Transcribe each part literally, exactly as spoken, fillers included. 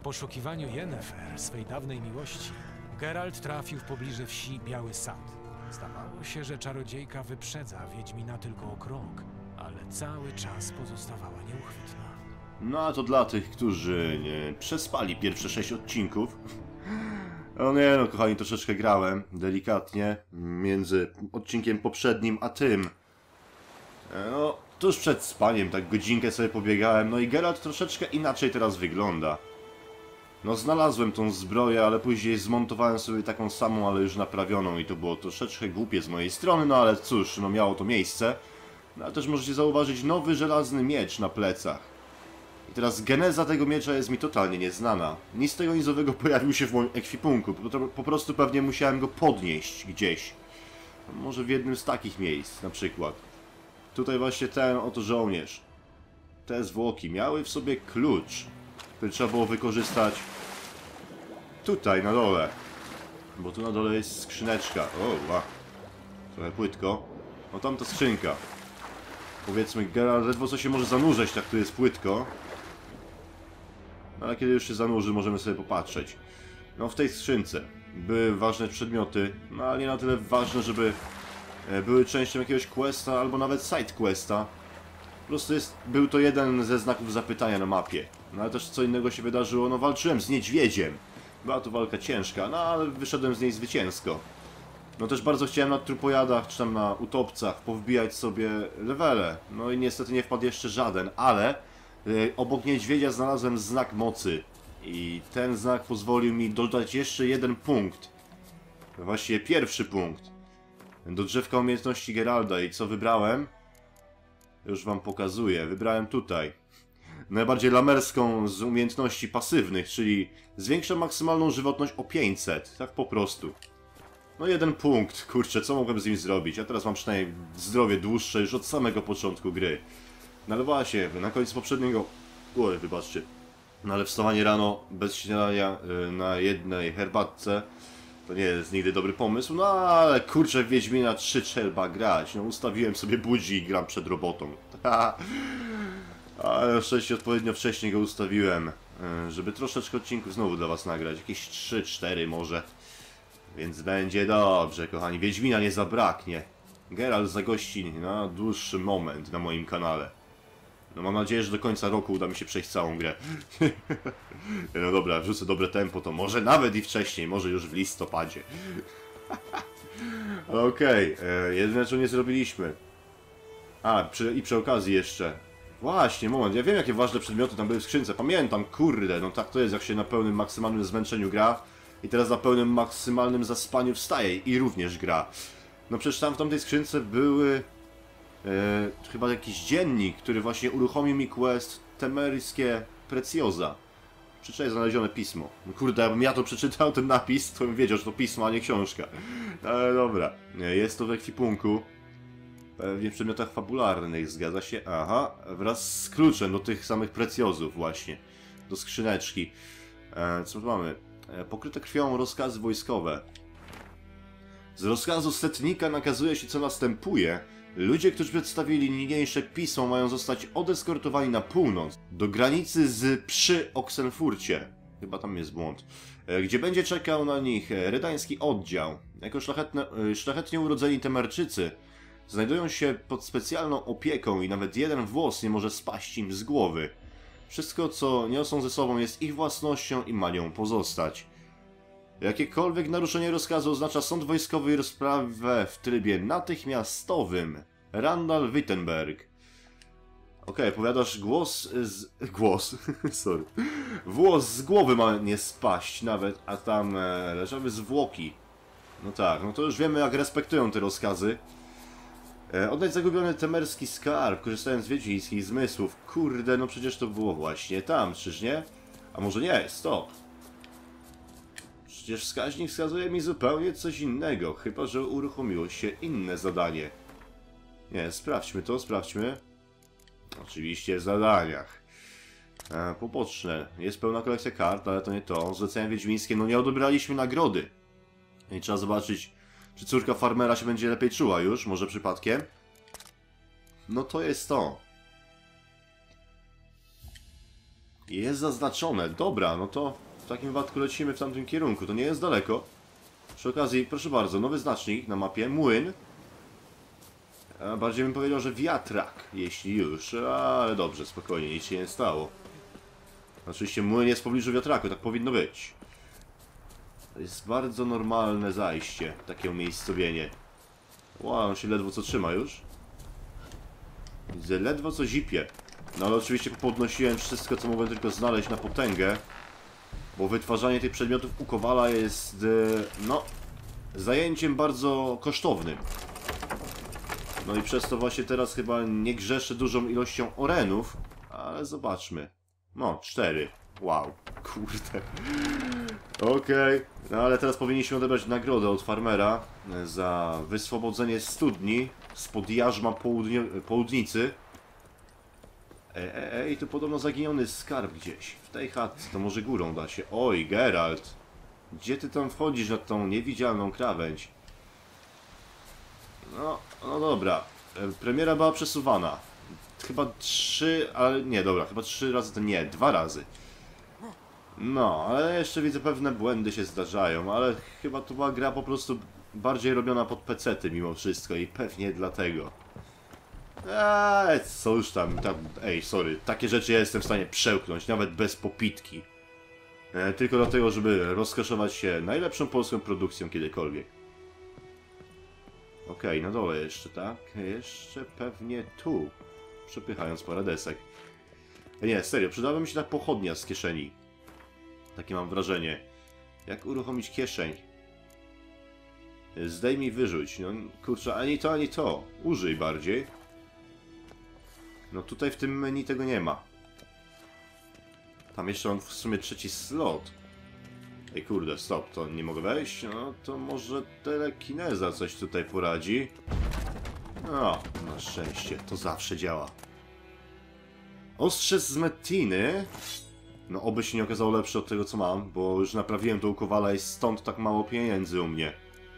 poszukiwaniu Yennefer, swej dawnej miłości, Geralt trafił w pobliże wsi Biały Sad. Zdawało się, że czarodziejka wyprzedza Wiedźmina tylko o krok, ale cały czas pozostawała nieuchwytna. No a to dla tych, którzy nie przespali pierwsze sześć odcinków. No nie no, kochani, troszeczkę grałem, delikatnie, między odcinkiem poprzednim a tym. No, tuż przed spaniem, tak godzinkę sobie pobiegałem, no i Geralt troszeczkę inaczej teraz wygląda. No znalazłem tą zbroję, ale później zmontowałem sobie taką samą, ale już naprawioną i to było troszeczkę głupie z mojej strony, no ale cóż, no miało to miejsce. No ale też możecie zauważyć nowy żelazny miecz na plecach. I teraz geneza tego miecza jest mi totalnie nieznana. Nic tego nizowego pojawił się w moim ekwipunku, po, po prostu pewnie musiałem go podnieść gdzieś. Może w jednym z takich miejsc, na przykład. Tutaj właśnie ten oto żołnierz. Te zwłoki miały w sobie klucz, który trzeba było wykorzystać tutaj, na dole. Bo tu na dole jest skrzyneczka. O, wow. Trochę płytko. No tam ta skrzynka. Powiedzmy, Geralt ledwo co się może zanurzać, tak tu jest płytko. No, ale kiedy już się zanurzy, możemy sobie popatrzeć. No w tej skrzynce były ważne przedmioty, no ale nie na tyle ważne, żeby były częścią jakiegoś questa, albo nawet side questa. Po prostu jest, był to jeden ze znaków zapytania na mapie. No ale też co innego się wydarzyło, no walczyłem z niedźwiedziem. Była to walka ciężka, no ale wyszedłem z niej zwycięsko. No też bardzo chciałem na trupojadach, czy tam na utopcach powbijać sobie levele. No i niestety nie wpadł jeszcze żaden, ale yy, obok niedźwiedzia znalazłem znak mocy. I ten znak pozwolił mi dodać jeszcze jeden punkt. Właściwie pierwszy punkt. Do drzewka umiejętności Geralda. I co wybrałem? Już wam pokazuję. Wybrałem tutaj. Najbardziej lamerską z umiejętności pasywnych, czyli zwiększa maksymalną żywotność o pięćset. Tak po prostu. No jeden punkt. Kurczę, co mogłem z nim zrobić? Ja teraz mam przynajmniej zdrowie dłuższe już od samego początku gry. No ale właśnie, na końcu poprzedniego... Oj, wybaczcie. No ale wstawanie rano bez śniadania yy, na jednej herbatce to nie jest nigdy dobry pomysł. No ale kurczę, w Wiedźmina trzy trzeba grać. No ustawiłem sobie budzi i gram przed robotą. Ale na szczęście odpowiednio wcześnie go ustawiłem, yy, żeby troszeczkę odcinków znowu dla was nagrać. Jakieś trzy cztery może. Więc będzie dobrze, kochani. Wiedźmina nie zabraknie. Geralt zagości na dłuższy moment na moim kanale. No mam nadzieję, że do końca roku uda mi się przejść całą grę. No dobra, wrzucę dobre tempo, to może nawet i wcześniej, może już w listopadzie. Ale okej, okay. Jedyne co nie zrobiliśmy. A, przy, i przy okazji jeszcze. Właśnie, moment, ja wiem jakie ważne przedmioty tam były w skrzynce. Pamiętam, kurde, no tak to jest jak się na pełnym maksymalnym zmęczeniu gra. I teraz na pełnym maksymalnym zaspaniu wstaje i również gra. No przecież tam w tamtej skrzynce były... E, chyba jakiś dziennik, który właśnie uruchomił mi quest Temerskie Preciosa. Przeczytaj znalezione pismo. No kurde, jakbym ja to przeczytał, ten napis, to bym wiedział, że to pismo, a nie książka. Ale dobra, jest to w ekwipunku. Pewnie w przedmiotach fabularnych, zgadza się? Aha, wraz z kluczem do tych samych Preciosów właśnie. Do skrzyneczki. E, co tu mamy? E, pokryte krwią rozkazy wojskowe. Z rozkazu setnika nakazuje się, co następuje. Ludzie, którzy przedstawili niniejsze pismo, mają zostać odeskortowani na północ, do granicy z przy Oxenfurcie. Chyba tam jest błąd. Gdzie będzie czekał na nich redański oddział. Jako szlachetne, szlachetnie urodzeni Temerczycy znajdują się pod specjalną opieką i nawet jeden włos nie może spaść im z głowy. Wszystko, co niosą ze sobą, jest ich własnością i ma nią pozostać. Jakiekolwiek naruszenie rozkazu oznacza sąd wojskowy i rozprawę w trybie natychmiastowym. Randall Wittenberg. Okej, okay, powiadasz głos z... Głos, sorry. Włos z głowy ma nie spaść nawet, a tam e, leżały zwłoki. No tak, no to już wiemy jak respektują te rozkazy. E, oddać zagubiony temerski skarb, korzystając z wiedźmińskich zmysłów. Kurde, no przecież to było właśnie tam, czyż nie? A może nie, stop. Przecież wskaźnik wskazuje mi zupełnie coś innego, chyba że uruchomiło się inne zadanie. Nie, sprawdźmy to, sprawdźmy. Oczywiście w zadaniach. E, poboczne. Jest pełna kolekcja kart, ale to nie to. Zlecenia wiedźmińskie, no nie odebraliśmy nagrody. I trzeba zobaczyć, czy córka farmera się będzie lepiej czuła już, może przypadkiem. No to jest to. Jest zaznaczone. Dobra, no to w takim wypadku lecimy w tamtym kierunku. To nie jest daleko. Przy okazji, proszę bardzo, nowy znacznik na mapie. Młyn. A bardziej bym powiedział, że wiatrak, jeśli już. Ale dobrze, spokojnie, nic się nie stało. Oczywiście młyn jest w pobliżu wiatraku, tak powinno być. To jest bardzo normalne zajście, takie umiejscowienie. Wow, on się ledwo co trzyma już. Widzę, ledwo co zipie. No ale oczywiście podnosiłem wszystko, co mogłem tylko znaleźć na potęgę. Bo wytwarzanie tych przedmiotów u Kowala jest, no, zajęciem bardzo kosztownym. No i przez to właśnie teraz chyba nie grzeszę dużą ilością orenów. Ale zobaczmy. No, cztery. Wow, kurde. Okej, okay. No ale teraz powinniśmy odebrać nagrodę od farmera za wyswobodzenie studni spod jarzma południo południcy. Ej, ej, ej, tu podobno zaginiony skarb gdzieś. W tej chatce, to może górą da się. Oj, Geralt. Gdzie ty tam wchodzisz na tą niewidzialną krawędź? No, no dobra. Premiera była przesuwana. Chyba trzy, ale nie, dobra, chyba trzy razy to nie, dwa razy. No, ale jeszcze widzę, pewne błędy się zdarzają, ale chyba to była gra po prostu bardziej robiona pod pecety mimo wszystko i pewnie dlatego. Eee, co już tam, tam, ej, sorry, takie rzeczy ja jestem w stanie przełknąć, nawet bez popitki. E, tylko dlatego, żeby rozkoszować się najlepszą polską produkcją kiedykolwiek. Okej, okay, na dole jeszcze, tak? Jeszcze pewnie tu. Przepychając parę desek. E, nie, serio, przydałaby mi się ta pochodnia z kieszeni. Takie mam wrażenie. Jak uruchomić kieszeń? Zdejmij, wyrzuć. No kurczę, ani to, ani to. Użyj bardziej. No tutaj w tym menu tego nie ma. Tam jeszcze mam w sumie trzeci slot. Ej kurde, stop, to nie mogę wejść? No to może telekineza coś tutaj poradzi. No, na szczęście, to zawsze działa. Ostrze z metiny. No oby się nie okazało lepsze od tego co mam, bo już naprawiłem to u Kowala i stąd tak mało pieniędzy u mnie.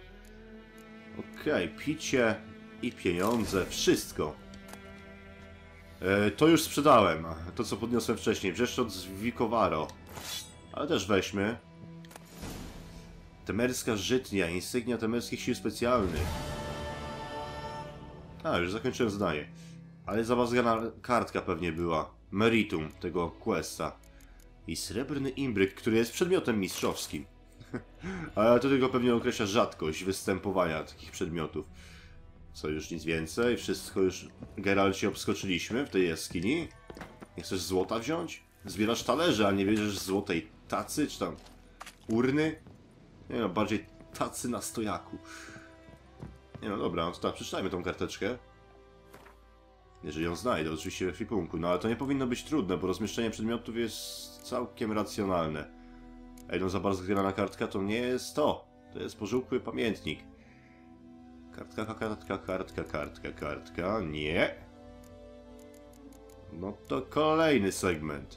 Okej, okay, picie i pieniądze, wszystko. E, to już sprzedałem, to co podniosłem wcześniej, wrzeszczot z Wikowaro. Ale też weźmy. Temerska żytnia, insygnia temerskich sił specjalnych. A, już zakończyłem zdanie. Ale zabazgana kartka pewnie była. Meritum tego questa. I srebrny imbryk, który jest przedmiotem mistrzowskim. Ale to tylko pewnie określa rzadkość występowania takich przedmiotów. Co, już nic więcej? Wszystko już, Geralcie, obskoczyliśmy w tej jaskini? Nie chcesz złota wziąć? Zbierasz talerze, a nie bierzesz złotej tacy, czy tam urny? Nie no, bardziej tacy na stojaku. Nie no, dobra, no to tak, przeczytajmy tą karteczkę. Jeżeli ją znajdę, oczywiście we ekwipunku. No ale to nie powinno być trudne, bo rozmieszczenie przedmiotów jest całkiem racjonalne. Ej, no za bardzo zgrana kartka to nie jest to. To jest pożółkły pamiętnik. Kartka, kartka, kartka, kartka, kartka. Nie. No to kolejny segment.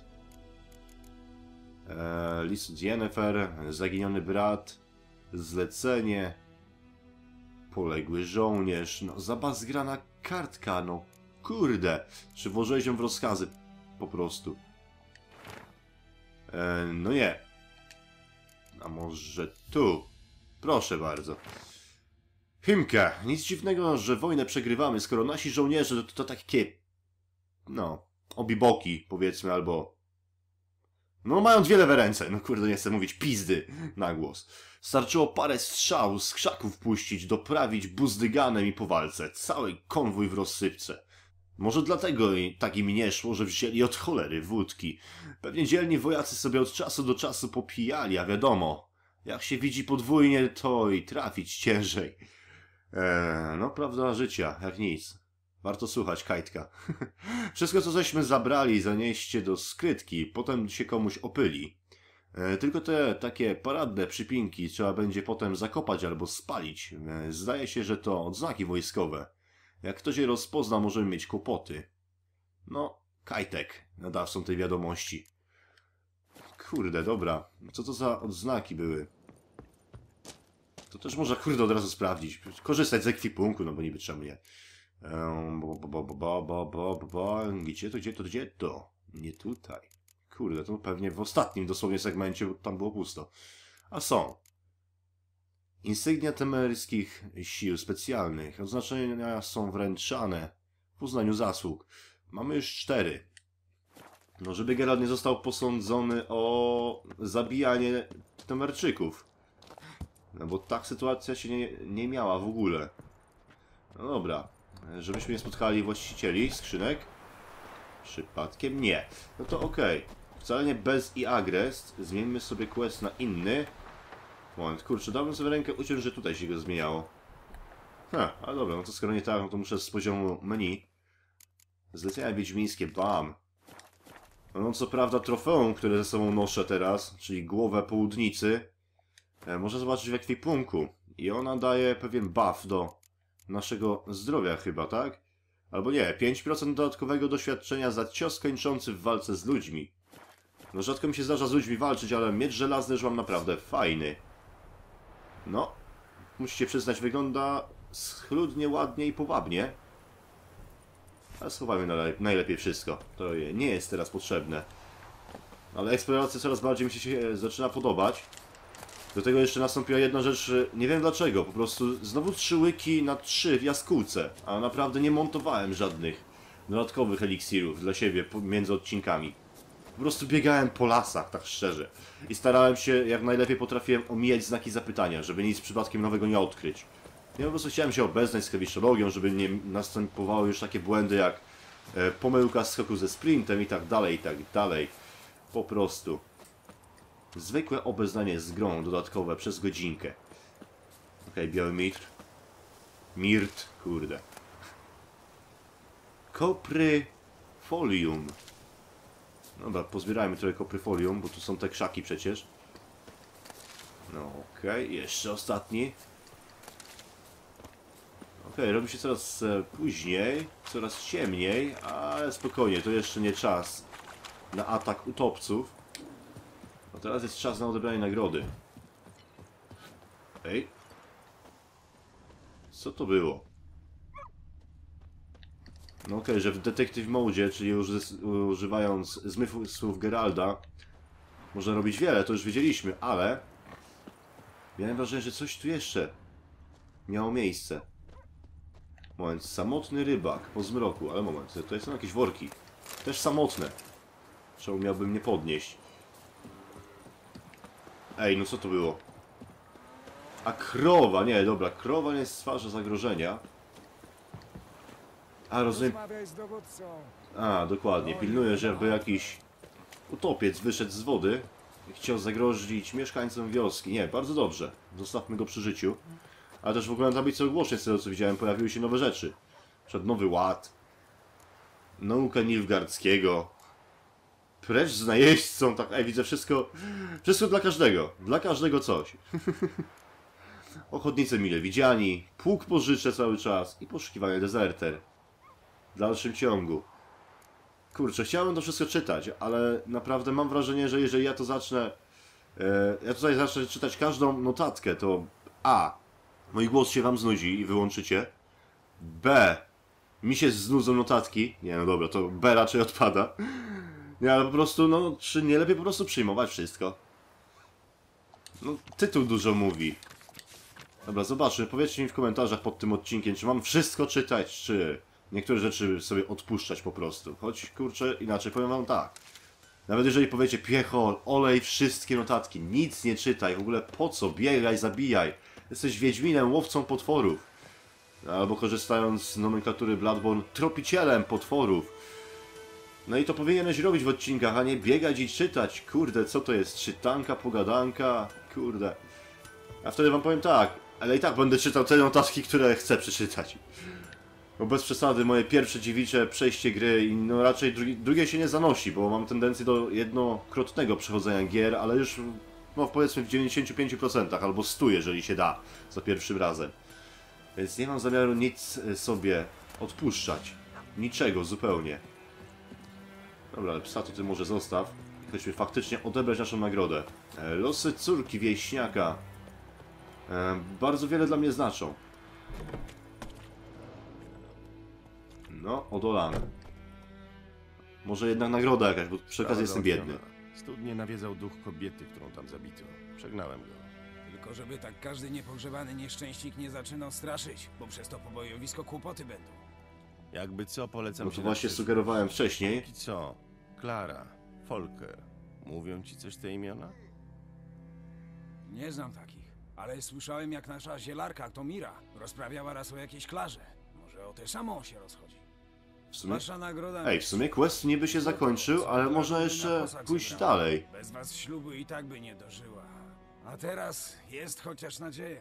Eee, list od Yennefer, zaginiony brat, zlecenie, poległy żołnierz. No zabazgrana kartka, no kurde. Czy włożyłeś ją w rozkazy po prostu? Eee, no nie. A może tu? Proszę bardzo. Hymka, nic dziwnego, że wojnę przegrywamy, skoro nasi żołnierze to, to takie, no, obiboki, powiedzmy, albo... No, mają wiele w ręce, no kurde, nie chcę mówić pizdy na głos. Starczyło parę strzał z krzaków puścić, doprawić buzdyganem i po walce, cały konwój w rozsypce. Może dlatego tak im nie szło, że wzięli od cholery wódki. Pewnie dzielni wojacy sobie od czasu do czasu popijali, a wiadomo, jak się widzi podwójnie, to i trafić ciężej. Eee, no, prawda życia, jak nic. Warto słuchać Kajtka. Wszystko, co żeśmy zabrali, zanieście do skrytki, potem się komuś opyli. Eee, tylko te takie paradne przypinki trzeba będzie potem zakopać albo spalić. Eee, zdaje się, że to odznaki wojskowe. Jak ktoś je rozpozna, możemy mieć kłopoty. No, Kajtek, nadawcą tej wiadomości. Kurde, dobra. Co to za odznaki były? To też można, kurde, od razu sprawdzić. Korzystać z ekwipunku, no bo niby czemu nie. Bo, bo, bo, bo, bo, bo, bo, bo, gdzie to, gdzie to, gdzie to? Nie tutaj. Kurde, to pewnie w ostatnim dosłownie segmencie, bo tam było pusto. A są. Insygnia temeryjskich sił specjalnych. Oznaczenia są wręczane w uznaniu zasług. Mamy już cztery. No, żeby Geralt nie został posądzony o zabijanie temerczyków. No bo tak sytuacja się nie, nie miała w ogóle. No dobra. Żebyśmy nie spotkali właścicieli skrzynek. Przypadkiem nie. No to okej. Okay. Wcale nie bez i agrest. Zmieńmy sobie quest na inny. Moment, kurczę, dałbym sobie rękę uciąć, że tutaj się go zmieniało. Ha, ale dobra, no to skoro nie tak, no to muszę z poziomu menu. Zlecenia wiedźmińskie, bam. No co prawda trofeum, które ze sobą noszę teraz, czyli głowę południcy, e, można zobaczyć w ekwipunku. I ona daje pewien buff do naszego zdrowia chyba, tak? Albo nie, pięć procent dodatkowego doświadczenia za cios kończący w walce z ludźmi. No rzadko mi się zdarza z ludźmi walczyć, ale miecz żelazny już mam naprawdę fajny. No, musicie przyznać, wygląda schludnie, ładnie i powabnie. Ale schowajmy najlepiej wszystko. To nie jest teraz potrzebne. Ale eksploracja coraz bardziej mi się zaczyna podobać. Do tego jeszcze nastąpiła jedna rzecz, nie wiem dlaczego, po prostu znowu trzy łyki na trzy w jaskółce. A naprawdę nie montowałem żadnych dodatkowych eliksirów dla siebie między odcinkami. Po prostu biegałem po lasach, tak szczerze. I starałem się, jak najlepiej potrafiłem, omijać znaki zapytania, żeby nic przypadkiem nowego nie odkryć. Ja po prostu chciałem się obeznać z klawiszologią, żeby nie następowały już takie błędy jak e, pomyłka skoku ze sprintem i tak dalej, i tak dalej. Po prostu. Zwykłe obeznanie z grą dodatkowe przez godzinkę. Okej, okay, biały mitr. Mirt, kurde. Kopryfolium. Dobra, pozbierajmy trochę kopryfolium, bo tu są te krzaki przecież. No okej, okay, jeszcze ostatni. Okej, okay, robi się coraz e, później, coraz ciemniej, ale spokojnie, to jeszcze nie czas na atak utopców. No teraz jest czas na odebranie nagrody. Ej. Co to było? No okej, okay, że w Detective Mode, czyli używając zmysłów Geralda, można robić wiele, to już wiedzieliśmy, ale miałem wrażenie, że coś tu jeszcze miało miejsce. Moment, samotny rybak po zmroku, ale moment, tutaj są jakieś worki. Też samotne. Czemu miałbym nie podnieść? Ej, no co to było? A krowa, nie, dobra, krowa nie stwarza zagrożenia. A, rozumiem... A, dokładnie, pilnuję, żeby jakiś utopiec wyszedł z wody i chciał zagrozić mieszkańcom wioski. Nie, bardzo dobrze, zostawmy go przy życiu. Ale też w ogóle na tablicy ogłoszeń, z tego co widziałem, pojawiły się nowe rzeczy. Przed nowy ład. Nauka Nilfgaardzkiego. Precz z najeźdźcą, tak, ej, widzę wszystko. Wszystko dla każdego. Dla każdego coś. Ochotnicy mile widziani. Pług pożyczę cały czas. I poszukiwanie dezerter. W dalszym ciągu. Kurczę, chciałem to wszystko czytać, ale naprawdę mam wrażenie, że jeżeli ja to zacznę... E, ja tutaj zacznę czytać każdą notatkę, to A. Mój głos się wam znudzi i wyłączycie. B. Mi się znudzą notatki. Nie, no dobra, to B raczej odpada. Nie, ale po prostu, no, czy nie lepiej po prostu przyjmować wszystko? No, tytuł dużo mówi. Dobra, zobaczmy, powiedzcie mi w komentarzach pod tym odcinkiem, czy mam wszystko czytać, czy niektóre rzeczy sobie odpuszczać po prostu. Choć, kurczę, inaczej powiem wam tak. Nawet jeżeli powiecie, piechol, olej wszystkie notatki, nic nie czytaj, w ogóle po co, biegaj, zabijaj. Jesteś wiedźminem, łowcą potworów. Albo korzystając z nomenklatury Bloodborne, tropicielem potworów. No i to powinieneś robić w odcinkach, a nie biegać i czytać. Kurde, co to jest? Czytanka, pogadanka? Kurde. A wtedy wam powiem tak, ale i tak będę czytał te notatki, które chcę przeczytać. Bo bez przesady, moje pierwsze dziewicze przejście gry i no raczej drugi, drugie się nie zanosi, bo mam tendencję do jednokrotnego przechodzenia gier, ale już no powiedzmy w dziewięćdziesięciu pięciu procentach albo stu, jeżeli się da, za pierwszym razem. Więc nie mam zamiaru nic sobie odpuszczać. Niczego zupełnie. Dobra, ale psa to ty może zostaw. Chodźmy faktycznie odebrać naszą nagrodę. E, losy córki wieśniaka. E, bardzo wiele dla mnie znaczą. No, odolane. Może jednak nagroda jakaś, bo przy okazji jestem biedny. Załatwiona. Studnie nawiedzał duch kobiety, którą tam zabito. Przegnałem go. Tylko żeby tak każdy niepogrzebany nieszczęśnik nie zaczynał straszyć, bo przez to pobojowisko kłopoty będą. Jakby co, polecam No się to na właśnie przyszłość. sugerowałem wcześniej. Póki co, Klara, Folker. Mówią ci coś te imiona? Nie znam takich, ale słyszałem jak nasza zielarka, to Mira, rozprawiała raz o jakiejś Klarze. Może o tę samą się rozchodzi. W sumie... Wasza nagroda... Ej, w sumie quest niby się zakończył, ale można jeszcze pójść dalej. Bez was ślubu i tak by nie dożyła. A teraz jest chociaż nadzieja.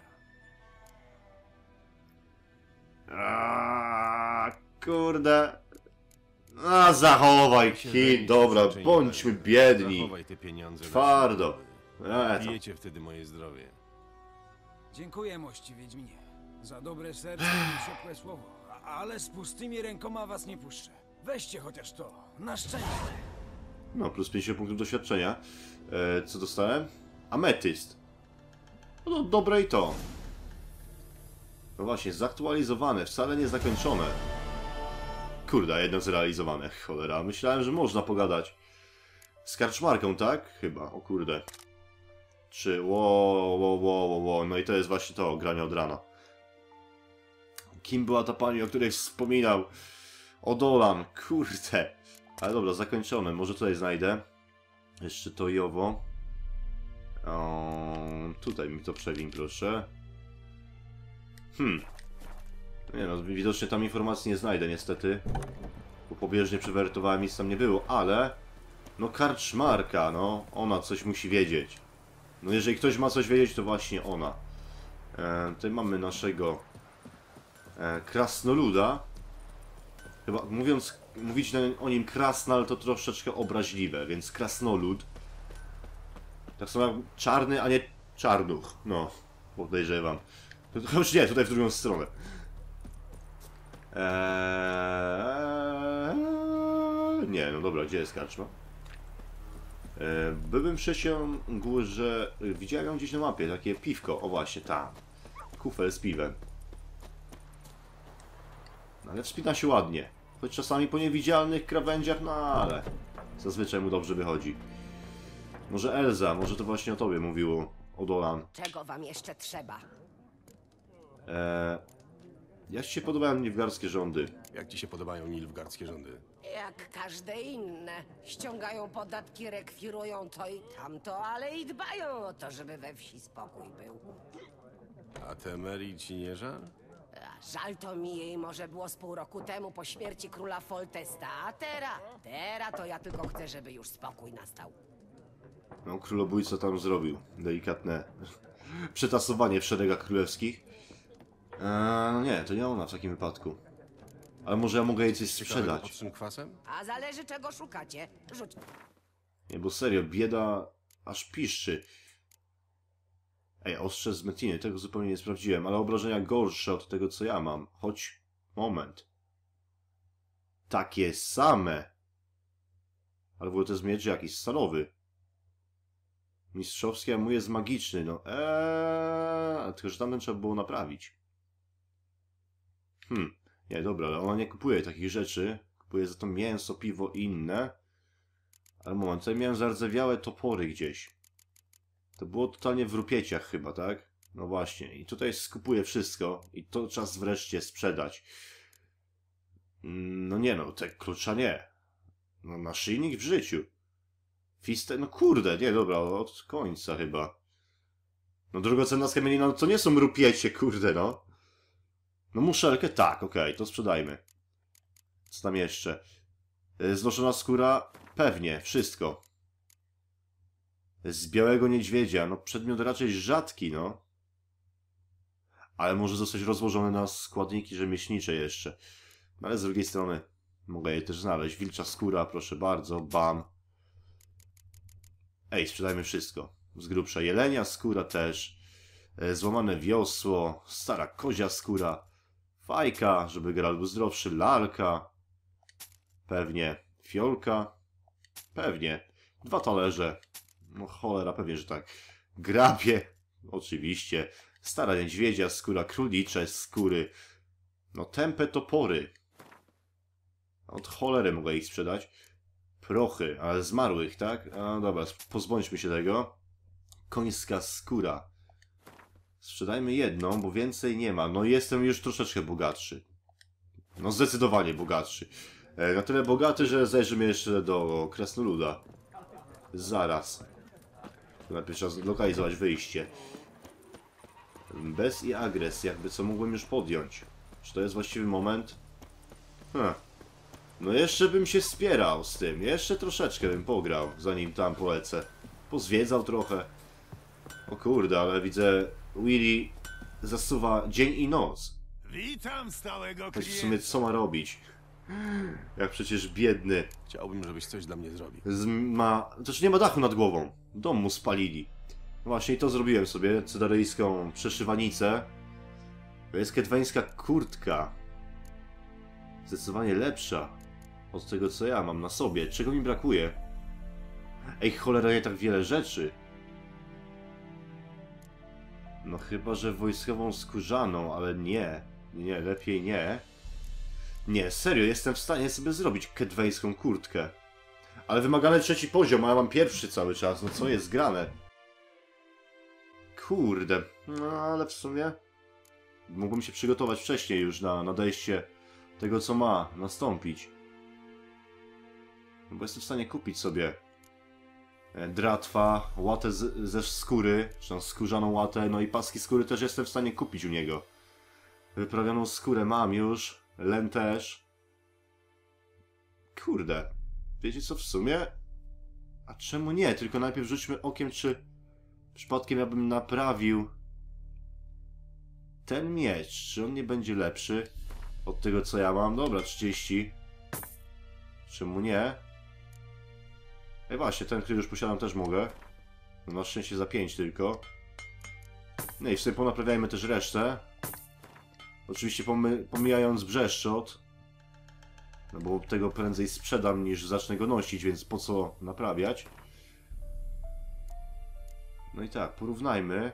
Aaaa, kurde. A, zachowaj ki, dobra, bądźmy biedni. Zachowaj te pieniądze. Twardo. Na E, to. Bijecie wtedy moje zdrowie. Dziękuję, mości Wiedźminie. Za dobre serce i ciepłe słowo. A, ale z pustymi rękoma was nie puszczę. Weźcie chociaż to. Na szczęście. No, plus pięćdziesiąt punktów doświadczenia. E, co dostałem? Ametyst. No, dobre i to. No właśnie, zaktualizowane, wcale nie zakończone. Kurde, jedno zrealizowane, cholera. Myślałem, że można pogadać. Z karczmarką, tak? Chyba, o kurde. Czy, ło, ło, ło, ło, ło. No i to jest właśnie to, granie od rana. Kim była ta pani, o której wspominał? Odolan, kurde. Ale dobra, zakończone. Może tutaj znajdę. Jeszcze to i owo. O, tutaj mi to przewin, proszę. Hmm. Nie no, widocznie tam informacji nie znajdę, niestety. Bo pobieżnie przewertowałem, nic tam nie było, ale... No karczmarka, no. Ona coś musi wiedzieć. No jeżeli ktoś ma coś wiedzieć, to właśnie ona. E, tutaj mamy naszego... E, krasnoluda. Chyba mówiąc... Mówić na, o nim krasnal to troszeczkę obraźliwe, więc krasnolud. Tak samo jak czarny, a nie czarnuch. No, podejrzewam. To już nie, tutaj w drugą stronę. Eee... Nie, no dobra, gdzie jest karczma? Eee, byłem przysiągł, że widziałem ją gdzieś na mapie, takie piwko, o właśnie, tam. Kufel z piwem. No, ale wspina się ładnie. Choć czasami po niewidzialnych krawędziach, no ale zazwyczaj mu dobrze wychodzi. Może Elza, może to właśnie o tobie mówiło, Odolan. Czego wam jeszcze trzeba? Eee, jak ci się podobają nilfgaardzkie rządy? Jak ci się podobają nilfgaardzkie rządy? Jak każde inne. Ściągają podatki, rekwirują to i tamto, ale i dbają o to, żeby we wsi spokój był. A Temerii ci nie żal? A żal to mi jej może było z pół roku temu po śmierci króla Foltesta, a teraz, teraz to ja tylko chcę, żeby już spokój nastał. No, królobójca tam zrobił. Delikatne przetasowanie w szeregach królewskich. Eee, no nie, to nie ona w takim wypadku. Ale może ja mogę jej coś Ciekawego sprzedać. pod czym kwasem? A zależy czego szukacie. Rzuć. Nie, bo serio, bieda aż piszczy. Ej, ostrze z Metiny, tego zupełnie nie sprawdziłem, ale obrażenia gorsze od tego, co ja mam. Choć, moment. Takie same. Ale w ogóle to jest miecz jakiś stalowy. Mistrzowski, a mój jest magiczny, no eee, tylko że tamten trzeba było naprawić. Hmm, nie, dobra, ale ona nie kupuje takich rzeczy. Kupuje za to mięso, piwo i inne. Ale moment, tutaj miałem zardzewiałe topory gdzieś. To było totalnie w rupieciach chyba, tak? No właśnie, i tutaj skupuję wszystko i to czas wreszcie sprzedać. No nie no, te klucza nie. No naszyjnik w życiu. Fiste, no kurde, nie, dobra, od końca chyba. No drogocenna skamielina, no to nie są rupiecie, kurde, no. No muszelkę, tak, okej, okay, to sprzedajmy. Co tam jeszcze? Znoszona skóra, pewnie, wszystko. Z białego niedźwiedzia, no przedmiot raczej rzadki, no. Ale może zostać rozłożony na składniki rzemieślnicze jeszcze. No ale z drugiej strony mogę je też znaleźć. Wilcza skóra, proszę bardzo, bam. Ej, sprzedajmy wszystko. Z grubsza jelenia skóra też. E, złamane wiosło, stara kozia skóra. Fajka, żeby Geralt był zdrowszy, lalka. Pewnie. Fiolka. Pewnie. Dwa talerze. No cholera, pewnie, że tak. Grabie. Oczywiście. Stara niedźwiedzia skóra, królicze skóry. No tępe topory. Od cholery mogę ich sprzedać. Prochy, ale zmarłych, tak? A dobra, pozbądźmy się tego. Końska skóra. Sprzedajmy jedną, bo więcej nie ma. No jestem już troszeczkę bogatszy. No zdecydowanie bogatszy. E, na tyle bogaty, że zajrzymy jeszcze do krasnoluda. Zaraz. Najpierw trzeba zlokalizować wyjście. Bez i agres, jakby co mógłbym już podjąć. Czy to jest właściwy moment? Hm. No jeszcze bym się spierał z tym. Jeszcze troszeczkę bym pograł, zanim tam polecę. Pozwiedzał trochę. O kurde, ale widzę, Willy zasuwa dzień i noc. Witam stałego Choć w klienta. sumie co ma robić? Jak przecież biedny. Chciałbym, żebyś coś dla mnie zrobił. Z ma... Znaczy nie ma dachu nad głową. Dom mu spalili. Właśnie i to zrobiłem sobie. Cydaryjską przeszywanicę. To jest kedweńska kurtka. Zdecydowanie lepsza od tego, co ja mam na sobie. Czego mi brakuje? Ej, cholera, nie tak wiele rzeczy. No chyba, że wojskową skórzaną, ale nie. Nie, lepiej nie. Nie, serio, jestem w stanie sobie zrobić kedweńską kurtkę. Ale wymagany trzeci poziom, a ja mam pierwszy cały czas. No co jest grane? Kurde. No ale w sumie... Mógłbym się przygotować wcześniej już na nadejście tego, co ma nastąpić. No bo jestem w stanie kupić sobie dratwa, łatę z, ze skóry, czy tam skórzaną łatę, no i paski skóry też jestem w stanie kupić u niego. Wyprawioną skórę mam już, len też. Kurde, wiecie co w sumie? A czemu nie? Tylko najpierw rzućmy okiem, czy przypadkiem ja bym naprawił ten miecz, czy on nie będzie lepszy od tego, co ja mam? Dobra, trzydzieści. Czemu nie? Ej, właśnie, ten, który już posiadam, też mogę. No, na szczęście za pięć tylko. No i w sobie ponaprawiajmy też resztę. Oczywiście pomy pomijając brzeszczot. No bo tego prędzej sprzedam, niż zacznę go nosić, więc po co naprawiać? No i tak, porównajmy.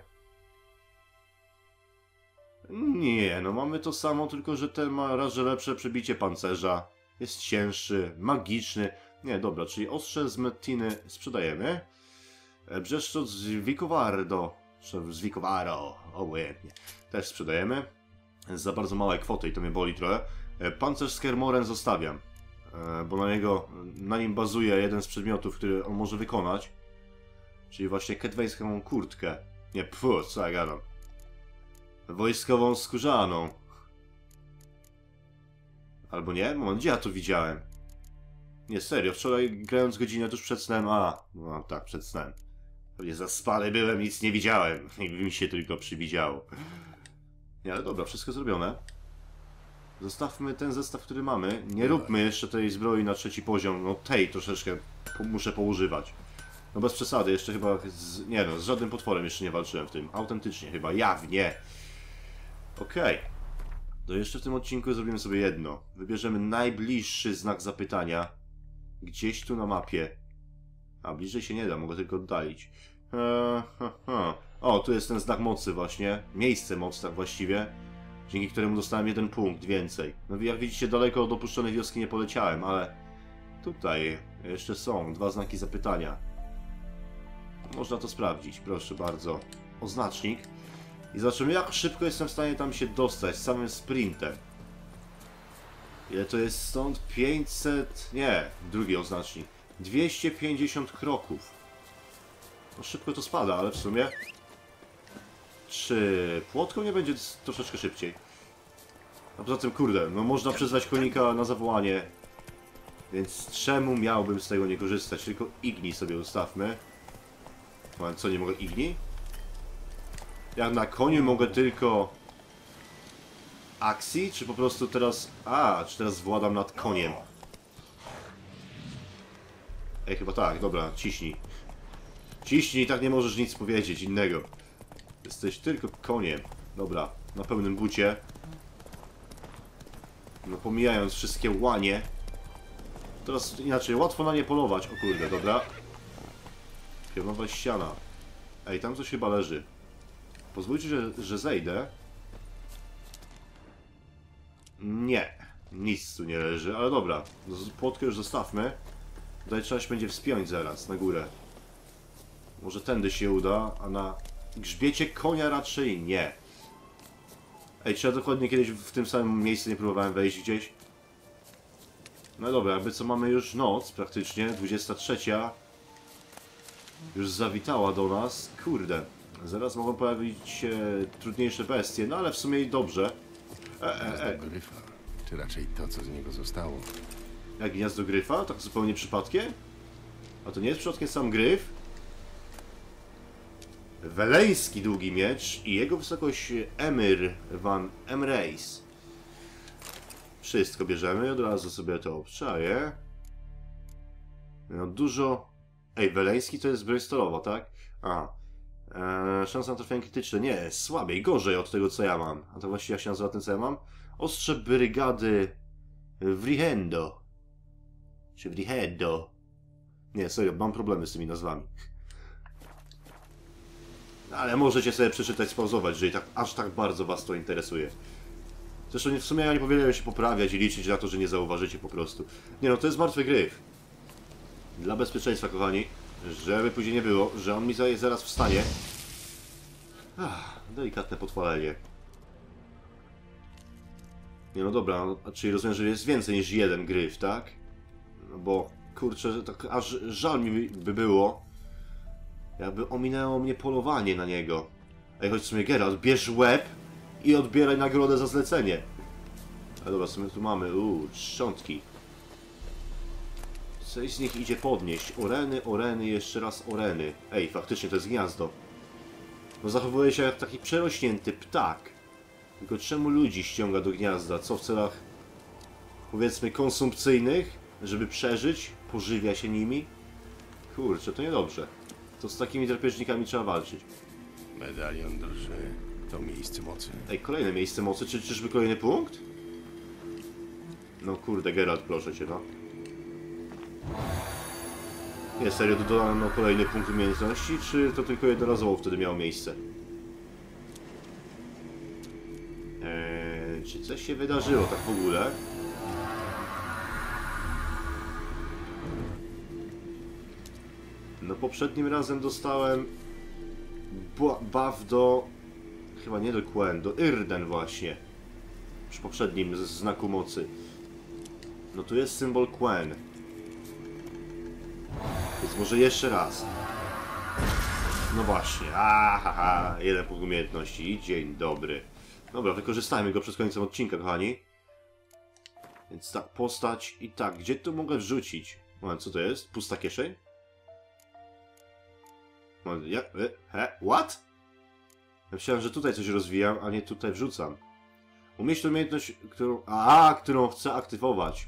Nie, no mamy to samo, tylko że ten ma raz, że lepsze przebicie pancerza. Jest cięższy, magiczny. Nie, dobra, czyli ostrze z Mettiny sprzedajemy. Brzeszczot z Vicovaro, czy z Vicovaro, obojętnie, też sprzedajemy. Za bardzo małe kwoty i to mnie boli trochę. Pancerz z Kermoren zostawiam, bo na niego, na nim bazuje jeden z przedmiotów, który on może wykonać. Czyli właśnie kedweńską kurtkę. Nie, pfu, co ja gadam. Wojskową skórzaną. Albo nie? Moment, gdzie ja to widziałem? Nie, serio, wczoraj grając godzinę tuż przed snem, a, no tak, przed snem. Pewnie zaspany byłem, nic nie widziałem. I mi się tylko przywidziało. Nie, ale dobra, wszystko zrobione. Zostawmy ten zestaw, który mamy. Nie róbmy jeszcze tej zbroi na trzeci poziom. No tej troszeczkę po muszę poużywać. No bez przesady, jeszcze chyba z, nie no, z żadnym potworem jeszcze nie walczyłem w tym. Autentycznie chyba, jawnie. Okej. Okay. To jeszcze w tym odcinku zrobimy sobie jedno. Wybierzemy najbliższy znak zapytania. Gdzieś tu na mapie. A bliżej się nie da, mogę tylko oddalić. Eee, ha, ha. O, tu jest ten znak mocy właśnie. Miejsce mocy tak właściwie. Dzięki któremu dostałem jeden punkt więcej. No jak widzicie, daleko od opuszczonej wioski nie poleciałem, ale tutaj jeszcze są dwa znaki zapytania. Można to sprawdzić, proszę bardzo. Oznacznik. I zobaczymy, jak szybko jestem w stanie tam się dostać samym sprintem. Ile to jest stąd? pięćset... Nie, drugi oznacznik. dwieście pięćdziesiąt kroków. No szybko to spada, ale w sumie... Czy płotką nie będzie troszeczkę szybciej? A poza tym, kurde, no można przyzwać konika na zawołanie. Więc czemu miałbym z tego nie korzystać? Tylko Igni sobie ustawmy. Co, nie mogę Igni? Ja na koniu mogę tylko... akcji? Czy po prostu teraz... A, czy teraz władam nad koniem? Ej, chyba tak, dobra, ciśnij. Ciśnij, tak nie możesz nic powiedzieć innego. Jesteś tylko koniem. Dobra, na pełnym bucie. No pomijając wszystkie łanie. Teraz inaczej, łatwo na nie polować. O kurde, dobra. Pionowa ściana. Ej, tam coś chyba leży. Pozwólcie, że, że zejdę. Nie. Nic tu nie leży, ale dobra. Płotkę już zostawmy. Tutaj trzeba się będzie wspiąć zaraz na górę. Może tędy się uda, a na grzbiecie konia raczej nie. Ej, czy ja dokładnie kiedyś w tym samym miejscu nie próbowałem wejść gdzieś? No dobra, jakby co, mamy już noc praktycznie, dwudziesta trzecia. Już zawitała do nas. Kurde, zaraz mogą pojawić się trudniejsze bestie, no ale w sumie i dobrze. E, e, e. Gryfa, czy raczej to, co z niego zostało. Jak gniazdo gryfa? Tak zupełnie przypadkiem? A to nie jest przypadkiem sam gryf? Weleński długi miecz i jego wysokość Emir van Emreis. Wszystko bierzemy, od razu sobie to obczaję. No dużo... Ej, weleński to jest broń stalowa, tak? A. Eee, szansa na trafienie krytyczne. Nie, słabiej, gorzej od tego, co ja mam. A to właściwie jak się nazywa ten, co ja mam? Ostrze brygady Vrihendo. Czy Vrihendo. Nie, serio, mam problemy z tymi nazwami. Ale możecie sobie przeczytać, spauzować, jeżeli tak, aż tak bardzo was to interesuje. Zresztą w sumie ja nie powinienem się poprawiać i liczyć na to, że nie zauważycie po prostu. Nie no, to jest martwy gryf. Dla bezpieczeństwa, kochani, żeby później nie było, że on mi zaraz wstanie. Ach, delikatne podpalenie. Nie no dobra, no, czyli rozumiem, że jest więcej niż jeden gryf, tak? No bo, kurczę, tak aż żal mi by było, jakby ominęło mnie polowanie na niego. Ej, chodź w sumie, Geralt, bierz łeb i odbieraj nagrodę za zlecenie. Ale dobra, w sumie tu mamy, uuu, szczątki. Coś z nich idzie podnieść. Oreny, oreny, jeszcze raz oreny. Ej, faktycznie to jest gniazdo. No zachowuje się jak taki przerośnięty ptak. Tylko czemu ludzi ściąga do gniazda? Co w celach, powiedzmy, konsumpcyjnych? Żeby przeżyć? Pożywia się nimi? Kurczę, to niedobrze. To z takimi drapieżnikami trzeba walczyć. Medalion drży. To miejsce mocy. Ej, kolejne miejsce mocy. Czy, czyżby kolejny punkt? No kurde, Geralt, proszę cię, no. Nie, serio, dodano kolejny punkt umiejętności, czy to tylko jednorazowo wtedy miało miejsce? Eee, czy coś się wydarzyło tak w ogóle? No poprzednim razem dostałem buff do... chyba nie do Quen, do Irden właśnie. Przy poprzednim znaku mocy. No tu jest symbol Quen. Więc może jeszcze raz. No właśnie. Ahaha, jeden punkt umiejętności. Dzień dobry. Dobra, wykorzystajmy go przez końcem odcinka, kochani. Więc tak, postać i tak. Gdzie tu mogę wrzucić? Moment, co to jest? Pusta kieszeń? Moment, ja... He? What? Ja myślałem, że tutaj coś rozwijam, a nie tutaj wrzucam. Umieść umiejętność, którą... A, którą chcę aktywować.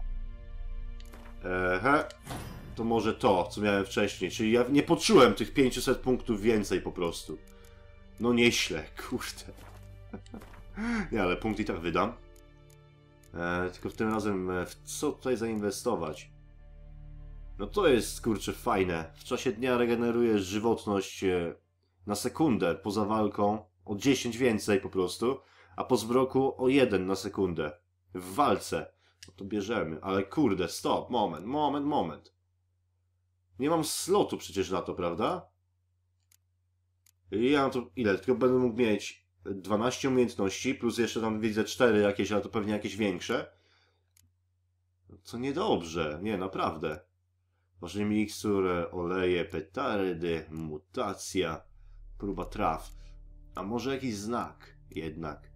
Ehe. To może to, co miałem wcześniej. Czyli ja nie poczułem tych pięciuset punktów więcej po prostu. No nieźle, kurde. Nie, ale punkt i tak wydam. E, tylko w tym razem e, w co tutaj zainwestować? No to jest, kurczę, fajne. W czasie dnia regenerujesz żywotność e, na sekundę poza walką. O dziesięć więcej po prostu. A po zbroku o jeden na sekundę. W walce. No to bierzemy. Ale kurde, stop, moment, moment, moment. Nie mam slotu przecież na to, prawda? I ja mam to... ile? Tylko będę mógł mieć dwanaście umiejętności, plus jeszcze tam widzę cztery jakieś, ale to pewnie jakieś większe. Co niedobrze. Nie, naprawdę. Ważne mikstur, oleje, petardy, mutacja, próba traw. A może jakiś znak jednak.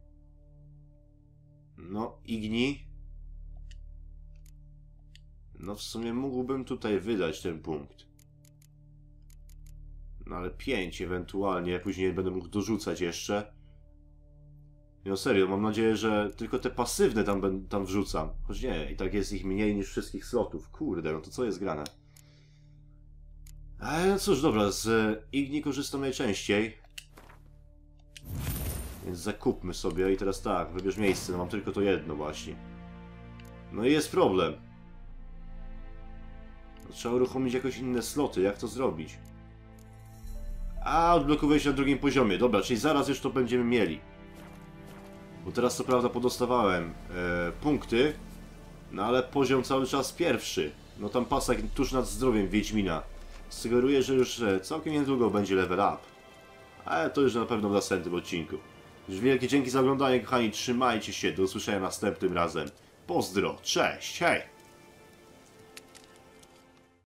No, Igni. No w sumie mógłbym tutaj wydać ten punkt. No ale pięć ewentualnie, później będę mógł dorzucać jeszcze. No serio, mam nadzieję, że tylko te pasywne tam, tam wrzucam. Choć nie, i tak jest ich mniej niż wszystkich slotów. Kurde, no to co jest grane? Ale no cóż, dobra, z Igni korzystam najczęściej. Więc zakupmy sobie i teraz tak, wybierz miejsce, no mam tylko to jedno właśnie. No i jest problem. Trzeba uruchomić jakoś inne sloty, jak to zrobić? A, odblokowuje się na drugim poziomie. Dobra, czyli zaraz już to będziemy mieli. Bo teraz co prawda podostawałem e, punkty, no ale poziom cały czas pierwszy. No tam pasek tuż nad zdrowiem Wiedźmina. Sugeruje, że już e, całkiem niedługo będzie level up. Ale to już na pewno w następnym odcinku. Już wielkie dzięki za oglądanie, kochani. Trzymajcie się. Do usłyszenia następnym razem. Pozdro. Cześć. Hej.